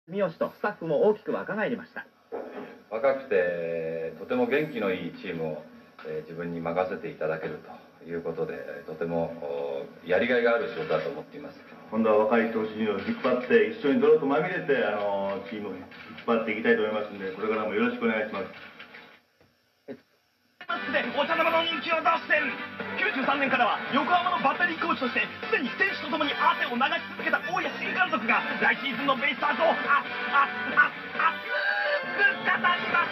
住吉とスタッフも大きく若返りました。 若くてとても元気のいいチームを、自分に任せていただけるということで、とてもやりがいがある仕事だと思っています。 今度は若い投手陣を引っ張って一緒に泥とまみれてチームを引っ張っていきたいと思いますので、これからもよろしくお願いします。 でお茶の間の人気を出してる。93年からは横浜のバッテリーコーチとしてすでに選手と共に汗を流し続けた大谷新監督が来シーズンのベイスターズを熱く語ります。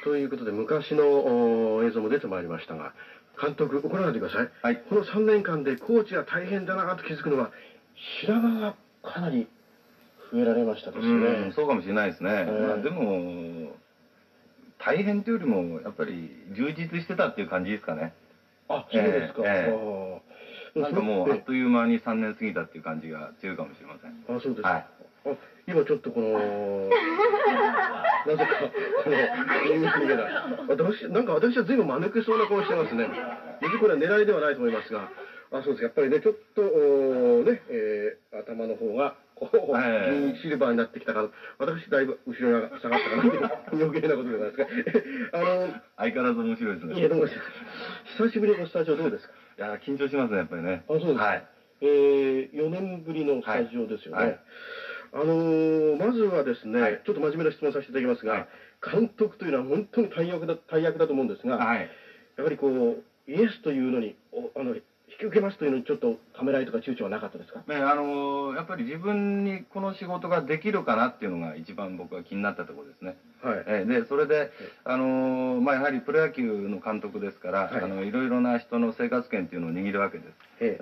ということで昔の映像も出てまいりましたが、監督怒らないでください、はい、この3年間でコーチが大変だなと気づくのは白髪がかなり増えられましたですね。 そうかもしれないですね。でも大変というよりもやっぱり充実してたっていう感じですかね。 あ、そうですか。 なんかもうあっという間に3年過ぎたっていう感じが強いかもしれません。 あ、そうですか。はい、今ちょっとこのなぜかこのなんか私は随分間抜けそうな顔してますね。別にこれは狙いではないと思いますが、あ、そうです。やっぱりね、ちょっとね、頭の方がシルバーになってきたから、私だいぶ後ろが下がったかなって余計なことじゃないですか。 相変わらず面白いですね。 いや、どうも久しぶりのスタジオどうですか。 いや、緊張しますね、やっぱりね。 あ、そうですか。はい。4年ぶりのスタジオですよね。まずはですね、ちょっと真面目な質問させていただきますが、監督というのは本当に大役だと思うんですが、やはりこうイエスというのに引き受けますというのにちょっとためらいとか躊躇はなかったですか。 やっぱり自分にこの仕事ができるかなっていうのが一番僕は気になったところですね。でそれでやはりプロ野球の監督ですから、いろいろな人の生活圏っていうのを握るわけです。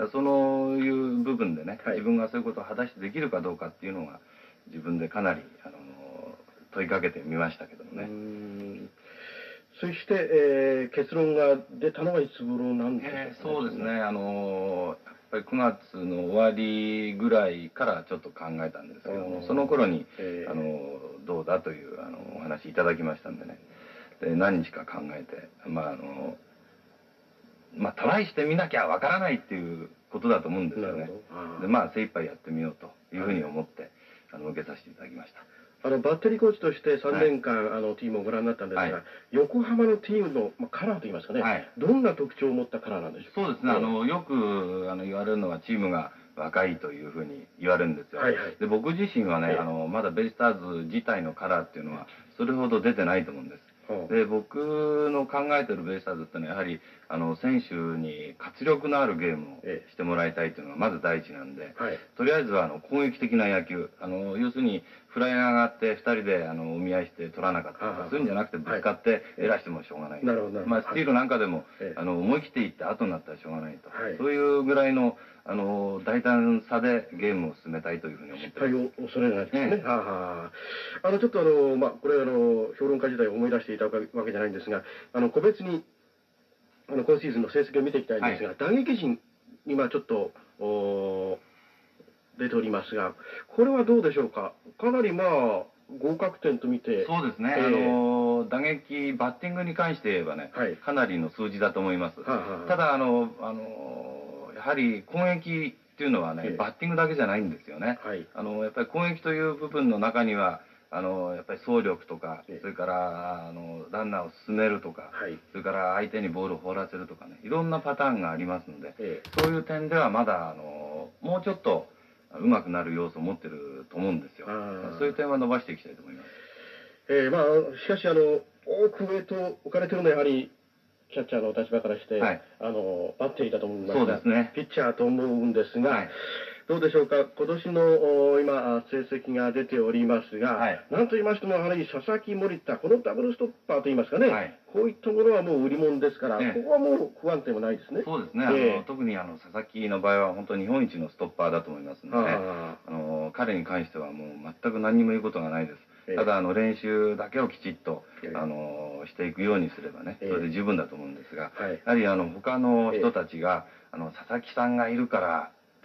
そういう部分でね、自分がそういうことを果たしてできるかどうかっていうのが自分でかなり問いかけてみましたけどもね。 そして、結論が出たのはいつ頃なんですか。 そうですね、やっぱり9月の終わりぐらいからちょっと考えたんですけども、その頃にどうだというお話いただきましたんでね、で何日か考えて、トライしてみなきゃわからないっていうことだと思うんですよね。で精一杯やってみようというふうに思って受けさせていただきました。 バッテリーコーチとして3年間チームをご覧になったんですが、横浜のチームのカラーといいますかね、どんな特徴を持ったカラーなんでしょうか。 そうですね、よく言われるのはチームが若いというふうに言われるんですよ。で僕自身はね、まだベイスターズ自体のカラーっていうのはそれほど出てないと思うんです。で僕の考えてるベイスターズってのはやはり選手に活力のあるゲームをしてもらいたいというのがまず第一なんで、とりあえずは攻撃的な野球、要するにフライが上がって2人でお見合いして取らなかったとかそういうんじゃなくてぶつかってエラーしてもしょうがない。スティールなんかでも思い切っていって後になったらしょうがないと、そういうぐらいの大胆さでゲームを進めたいというふうに思っています。 恐れないですね。ちょっとこれ評論家時代を思い出していたわけじゃないんですが、個別に今シーズンの成績を見ていきたいんですが、打撃陣今ちょっと出ておりますが、これはどうでしょうか。かなり合格点と見て。 そうですね、打撃バッティングに関して言えばね、かなりの数字だと思います。ただやはり攻撃っていうのはね、バッティングだけじゃないんですよね。やっぱり攻撃という部分の中にはやっぱり走力とか、それからランナーを進めるとか、それから相手にボールを放らせるとかね、いろんなパターンがありますので、そういう点ではまだもうちょっとうまくなる要素を持ってると思うんですよ。そういう点は伸ばしていきたいと思います。 しかし多く上と置かれてるのはやはりキャッチャーの立場からして、バッテリーだと思うんですが、ピッチャーと思うんですが、どうでしょうか。今年の今成績が出ておりますが、なんと言いましてもやはり佐々木森田、このダブルストッパーといいますかね、こういったものはもう売り物ですから、ここはもう不安定もないですね。 そうですね、特に佐々木の場合は本当に日本一のストッパーだと思いますのでね、彼に関してはもう全く何にも言うことがないです。ただ練習だけをきちっとしていくようにすればね、それで十分だと思うんですが、やはり他の人たちが佐々木さんがいるからっ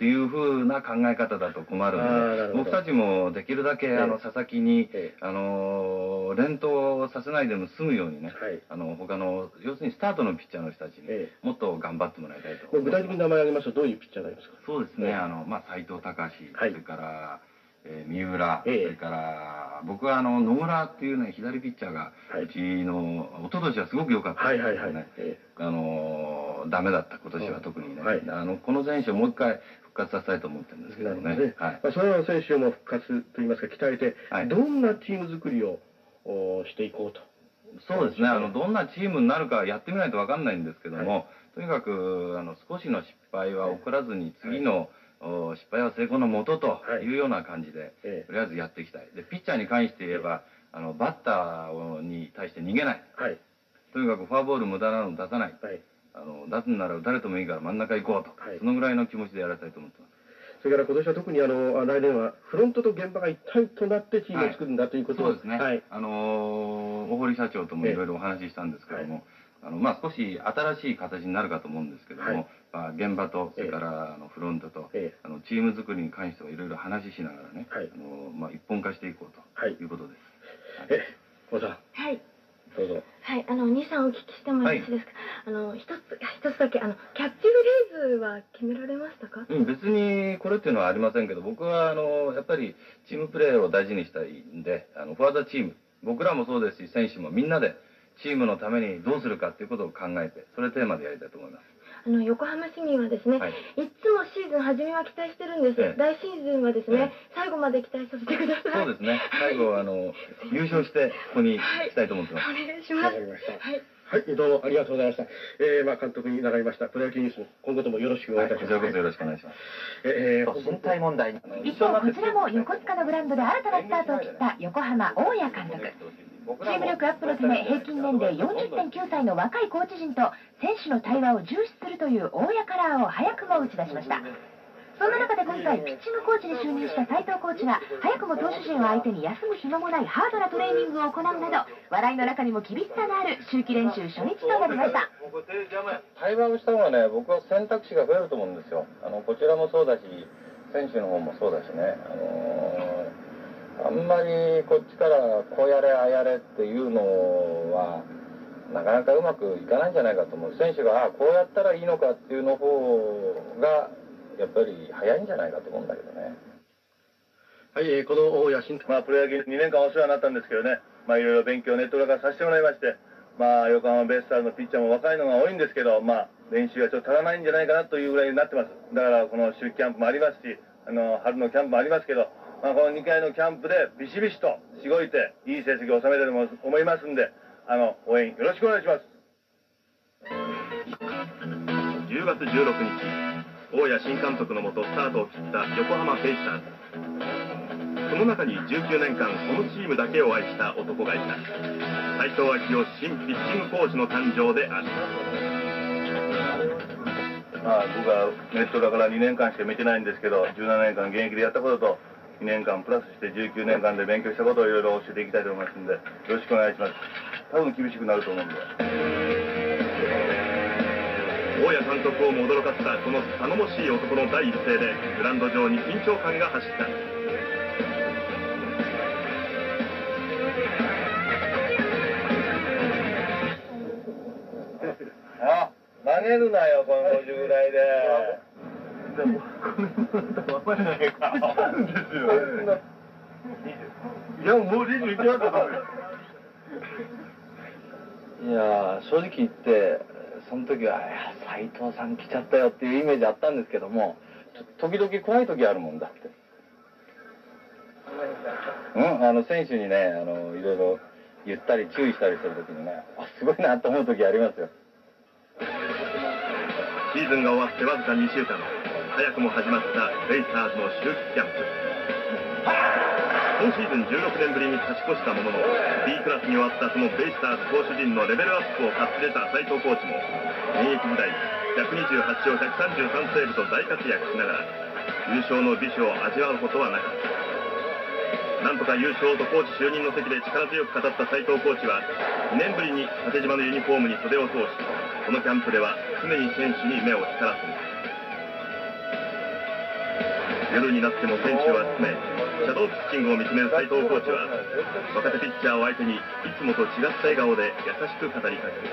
っていう風な考え方だと困るので、僕たちもできるだけ佐々木に連投させないでも済むようにね、他の要するにスタートのピッチャーの人たちにもっと頑張ってもらいたいと。 具体的に名前を挙げますとどういうピッチャーになりますか？ そうですね、斎藤隆、それから三浦、それから僕は野村っていうね左ピッチャーがうちの一昨年はすごく良かったんですけどね、ダメだった今年は特にね、この選手をもう一回復活させたいと思ってるんですけどね。 その選手も復活といいますか鍛えて、どんなチーム作りをしていこうと。 そうですね、どんなチームになるかやってみないと分かんないんですけども、とにかく少しの失敗は遅らずに次の失敗は成功のもとというような感じで、とりあえずやっていきたい。でピッチャーに関して言えばバッターに対して逃げない、とにかくフォアボール無駄なの出さない、出すなら打たれてもいいから真ん中行こうと、そのぐらいの気持ちでやられたいと思ってます。 それから今年は特に来年はフロントと現場が一体となってチームを作るんだということを、 そうですね、大堀社長ともいろいろお話ししたんですけども、少し新しい形になるかと思うんですけども、現場とそれからフロントとチーム作りに関してはいろいろ話ししながらね、一本化していこうということです。 小田さん。 はい。 どうぞ。 はい、お兄さんお聞きしてもよろしいですか。一つだけキャッチフレーズは決められましたか？ 別にこれっていうのはありませんけど、僕はやっぱりチームプレーを大事にしたいんで、フォワードチーム、僕らもそうですし選手もみんなでチームのためにどうするかっていうことを考えて、それテーマでやりたいと思います。 横浜市民はですね、いつもシーズン初めは期待してるんです。来シーズンはですね、最後まで期待させてください。 そうですね。最後優勝してここに来たいと思ってます。 お願いします。 わかりました。はい、どうもありがとうございました。監督に習いましたプロ野球ニュース、今後ともよろしくお願いいたします。 こちらこそよろしくお願いします。 身体問題。 一方こちらも横須賀のグラウンドで新たなスタートを切った横浜大谷監督。チーム力アップのため平均年齢 40.9 歳の若いコーチ陣と選手の対話を重視するという大谷カラーを早くも打ち出しました。そんな中で今回ピッチングコーチに就任した斉藤コーチが早くも投手陣を相手に休む暇もないハードなトレーニングを行うなど、笑いの中にも厳しさがある秋季練習初日となりました。 対話をした方がね、僕は選択肢が増えると思うんですよ。こちらもそうだし選手の方もそうだしね、あんまりこっちからこうやれああやれっていうのはなかなかうまくいかないんじゃないかと思う。選手がこうやったらいいのかっていうの方がやっぱり早いんじゃないかと思うんだけどね。 はい、この大谷慎太郎、 プロ野球2年間お世話になったんですけどね、いろいろ勉強ネット裏からさせてもらいまして、横浜ベイスターズのピッチャーも若いのが多いんですけど、練習がちょっと足らないんじゃないかなというぐらいになってます。だからこの秋季キャンプもありますし、春のキャンプもありますけど、この2回のキャンプでビシビシとしごいていい成績を収めてると思いますんで、応援よろしくお願いします。 10月16日、大谷新監督のもとスタートを切った横浜ベイスターズ。その中に19年間このチームだけを愛した男がいた。斉藤明夫新ピッチングコーチの誕生である。 僕はネットだから2年間しか見てないんですけど、17年間現役でやったことと2年間プラスして19年間で勉強したことをいろいろ教えていきたいと思いますので、よろしくお願いします。多分厳しくなると思うんで。 大谷監督をも驚かせたこの頼もしい男の第一声でグラウンド上に緊張感が走った。 投げるなよこの50ぐらいで。でもこれもあんまりないか。なんですよ。いやもう20いきましたよ。 いや正直言ってその時は斉藤さん来ちゃったよっていうイメージあったんですけども、時々怖い時あるもんだって。選手にねいろいろ言ったり注意したりする時にね、すごいなと思う時ありますよ。 シーズンが終わってわずか2週間、早くも始まったベイスターズの秋季キャンプ。今シーズン16年ぶりに勝ち越したものの B クラスに終わったそのベイスターズ投手陣のレベルアップを買って出た斉藤コーチも現役時代128勝133セーブと大活躍しながら優勝の美酒を味わうことはなかった。なんとか優勝とコーチ就任の席で力強く語った斉藤コーチは2年ぶりに縦縞のユニフォームに袖を通し、このキャンプでは常に選手に目を光らせる。 夜になっても選手は進め、シャドーピッチングを見つめる斉藤コーチは、若手ピッチャーを相手にいつもと違った笑顔で優しく語りかける。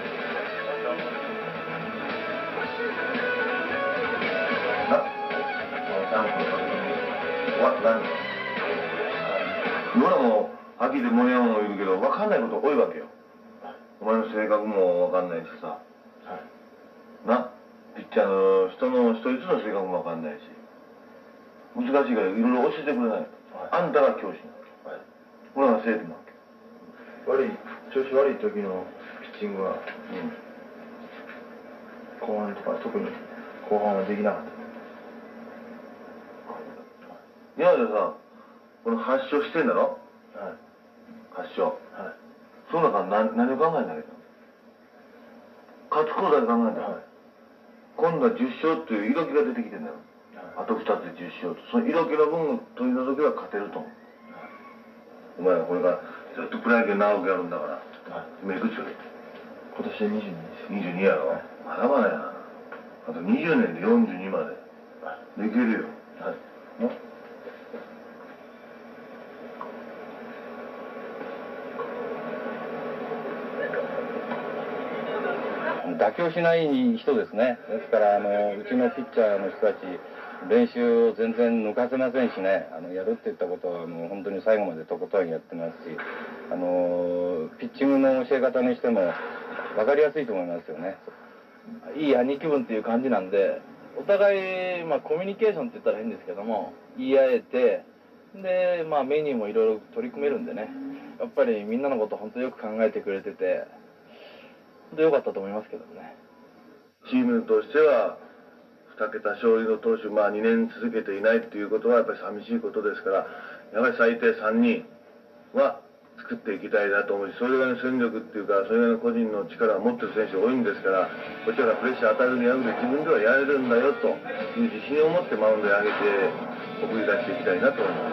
今らも秋で森山もいるけど分かんないこと多いわけよ。お前の性格も分かんないしさ、な、ピッチャーの人の一人ずつの性格も分かんないし、難しいからいろいろ教えてくれないと。あんたが教師なわけ、俺が生徒なわけ。 調子悪い時のピッチングは、後半とか特に後半はできなかった。 今までさ、この発症してんだろ、発症、その中何を考えてあげたの？勝つことだけ考えたの、今度は10勝っていう色気が出てきてんだよ、あと2つで10勝と、その色気の分を取り除けば勝てると思う。お前はこれからずっとプロ野球長くやるんだから、今いくつよ？ 今年で22です。 22やろ、まだまだやな。あと20年で42までできるよ。 妥協しない人ですね。ですからうちのピッチャーの人たち練習を全然抜かせませんしね、やるって言ったことは本当に最後までとことんやってますし、ピッチングの教え方にしても分かりやすいと思いますよね。 いい兄貴分っていう感じなんで、お互い、コミュニケーションって言ったら変ですけども、言い合えて、で、メニューもいろいろ取り組めるんでね、やっぱりみんなのこと本当よく考えてくれてて、本当良かったと思いますけどね。 チームとしては2桁勝利の投手、2年続けていないということはやっぱり寂しいことですから、やはり最低3人は作っていきたいなと思うし、それぐらいの戦力っていうか、それぐらいの個人の力を持ってる選手が多いんですから、こちらがプレッシャー与えるんじゃなくて、自分ではやれるんだよという自信を持ってマウンドに上げて送り出していきたいなと思います。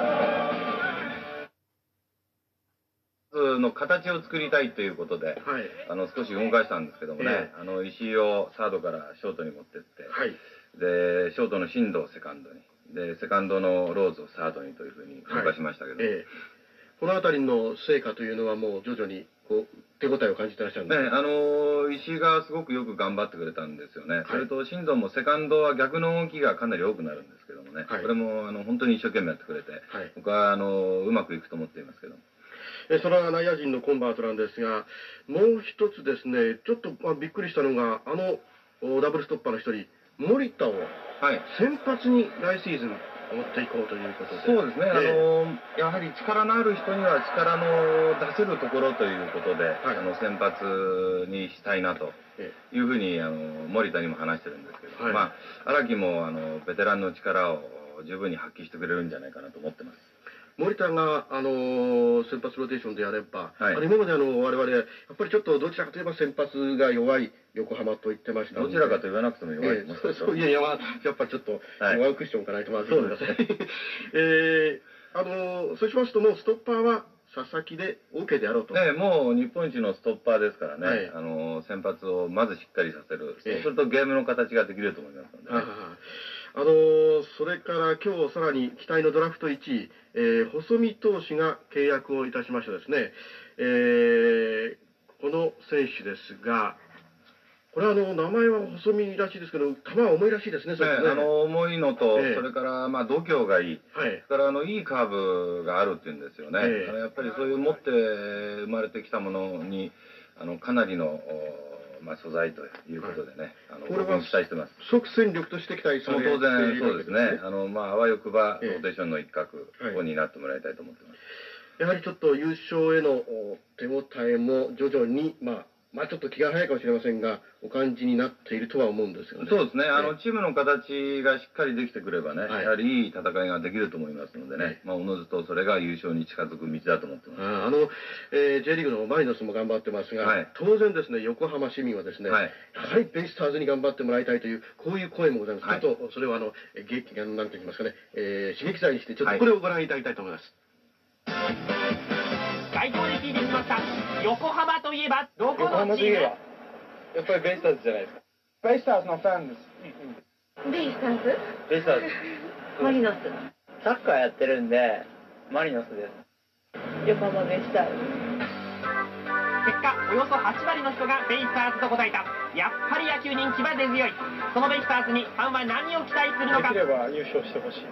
の形を作りたいということで、少し動かしたんですけどもね、石井をサードからショートに持ってって、でショートの進藤をセカンドに、でセカンドのローズをサードにというふうに動かしましたけど、 この辺りの成果というのはもう徐々に手応えを感じてらっしゃるんですか？ 石井がすごくよく頑張ってくれたんですよね。それと進藤もセカンドは逆の動きがかなり多くなるんですけどもね、これも本当に一生懸命やってくれて、僕はうまくいくと思っていますけど。 その内野陣のコンバートなんですが、もう一つですね、ちょっとびっくりしたのが、ダブルストッパーの一人、森田を先発に来シーズン持っていこうということで。 そうですね、やはり力のある人には力の出せるところということで、先発にしたいなというふうに森田にも話してるんですけど、荒木もベテランの力を十分に発揮してくれるんじゃないかなと思ってます。 森田が先発ローテーションでやれば、今まで我々やっぱりちょっとどちらかといえば先発が弱い横浜と言ってましたので、 どちらかと言わなくても弱い、 そういややっぱりちょっとワンクッションかないとまずいと思います。そうしますともうストッパーは佐々木で OK でやろうと。 もう日本一のストッパーですからね、先発をまずしっかりさせる、そうするとゲームの形ができると思いますのでね。 それから今日さらに期待のドラフト1位、細見投手が契約をいたしましたですね。この選手ですが、これは名前は細身らしいですけど、球は重いらしいですね。 重いのと、それから度胸がいい、それからいいカーブがあるっていうんですよね。やっぱりそういう持って生まれてきたものにかなりの素材ということでね、 これは期待してます。 即戦力として期待されている。 当然そうですね。あわよくばローテーションの一角を担ってもらいたいと思ってます。 やはりちょっと優勝への手応えも徐々にちょっと気が早いかもしれませんが、お感じになっているとは思うんですよね。 そうですね。チームの形がしっかりできてくればね、やはりいい戦いができると思いますのでね、おのずとそれが優勝に近づく道だと思ってます。 J リーグのマリノスも頑張ってますが、当然ですね、横浜市民はですね、やはりベイスターズに頑張ってもらいたいという、こういう声もございます。ちょっとそれはなんて言いますかね、刺激剤にして、ちょっとこれをご覧いただきたいと思います。 街頭で聞いてみました。横浜といえばどこのチーム？ やっぱりベイスターズじゃないですか。ベイスターズのファンです。 ベイスターズ？ ベイスターズ。 マリノス。 サッカーやってるんでマリノスです。 横浜ベイスターズ。 結果およそ8割の人がベイスターズと答えた。やっぱり野球人気は根強い。そのベイスターズにファンは何を期待するのか。 できれば優勝してほしい。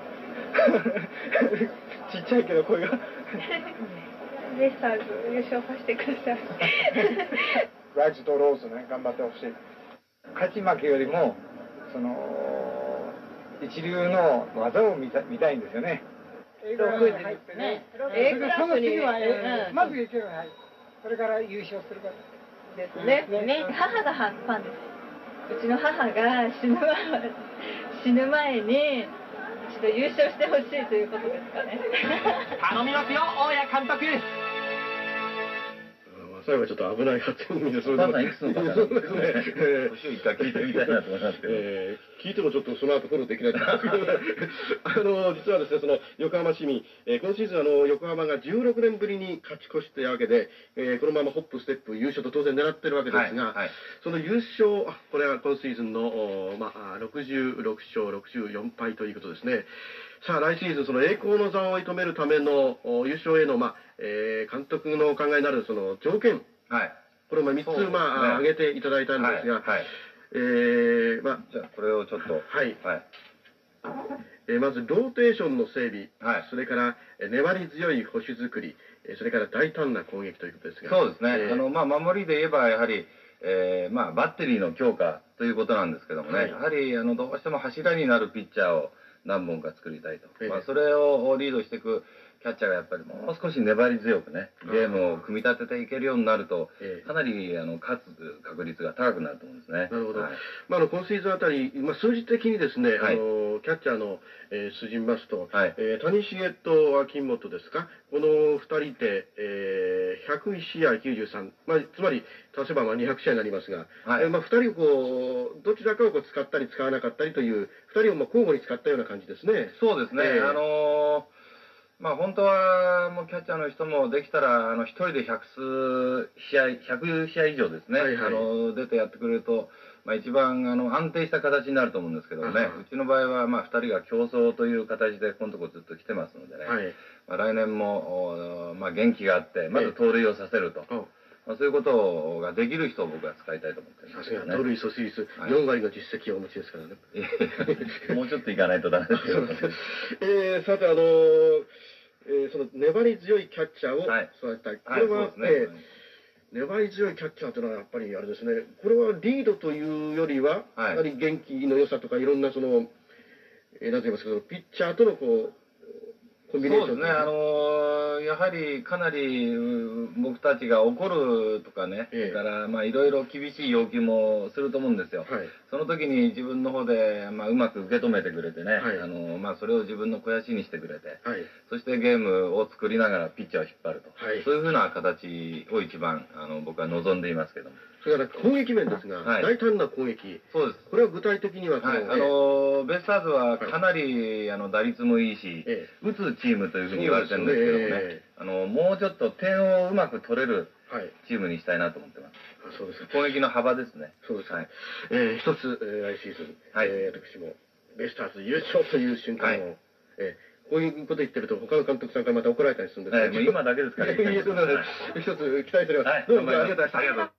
ちっちゃいけど声がベイスターズ優勝させてください。 ライズとローズね、頑張ってほしい。勝ち負けよりもその一流の技を見たいんですよね。 AクラスにまずAクラスに入る。それから優勝するからですね。母がファンです。うちの母が死ぬ前に一度優勝してほしいということですかね。 頼みますよ、大谷監督。 最後はちょっと危ない発言で、 それでもいくつの方なんですね。年を一回聞いてみたいなと思いますけど。 聞いてもちょっとその後フォローできないんですけど、実はですね、その横浜市民、今シーズン横浜が16年ぶりに勝ち越しというわけで、このままホップステップ優勝と当然狙ってるわけですが、その優勝、これは今シーズンの、66勝64敗ということですね。さあ来シーズンその栄光の座を射止めるための優勝への監督のお考えになるその条件、これを3つ挙げていただいたんですが、 じゃあこれをちょっとまずローテーションの整備、それから粘り強い保守作り、それから大胆な攻撃ということですが、 そうですね、守りで言えばやはりバッテリーの強化ということなんですけどもね、やはりどうしても柱になるピッチャーを何本か作りたいと、それをリードしていくキャッチャーがやっぱりもう少し粘り強くね、ゲームを組み立てていけるようになると、かなり勝つ確率が高くなると思うんですね。 なるほど。今シーズンあたり、数字的にですね、キャッチャーの数字見ますと、谷繁と秋元ですか、この2人で101試合93、つまり足せば200試合になりますが、2人をどちらかを使ったり使わなかったりという、2人を交互に使ったような感じですね。 そうですね。本当はもうキャッチャーの人もできたら1人で100試合以上ですね、出てやってくれると、一番安定した形になると思うんですけどね、うちの場合は2人が競争という形でこのところずっと来てますのでね、来年も元気があってまず盗塁をさせると。そういうことができる人を僕は使いたいと思ってるんですけどね。 盗塁阻止率4割の実績をお持ちですからね。 もうちょっといかないとダメですけど。 さてその粘り強いキャッチャーを育てたい。これは粘り強いキャッチャーというのはやっぱりあれですね。これはリードというよりはやはり元気の良さとかいろんなそのなんて言いますか、ピッチャーとのコンビネーション。そうですね。 やはりかなり僕たちが怒るとかね、それからいろいろ厳しい要求もすると思うんですよ。その時に自分の方でうまく受け止めてくれてね、それを自分の肥やしにしてくれて、そしてゲームを作りながらピッチャーを引っ張ると、そういうふうな形を一番僕は望んでいますけども。 それから攻撃面ですが、大胆な攻撃。そうです。これは具体的にはベイスターズはかなり打率もいいし、打つチームというふうに言われてるんですけどもね、もうちょっと点をうまく取れるチームにしたいなと思ってます。 そうです。 攻撃の幅ですね。 そうです。一つ来シーズン、私もベイスターズ優勝という瞬間を、こういうこと言ってると他の監督さんからまた怒られたりするんですけど、 今だけですからね。 一つ期待しております。どうもありがとうございました。